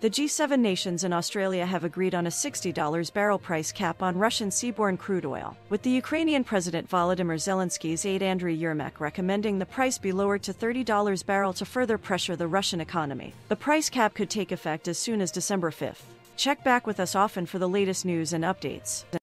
The G7 nations and Australia have agreed on a $60 barrel price cap on Russian seaborne crude oil, with the Ukrainian President Volodymyr Zelensky's aide Andriy Yermak recommending the price be lowered to $30 barrel to further pressure the Russian economy. The price cap could take effect as soon as December 5th. Check back with us often for the latest news and updates.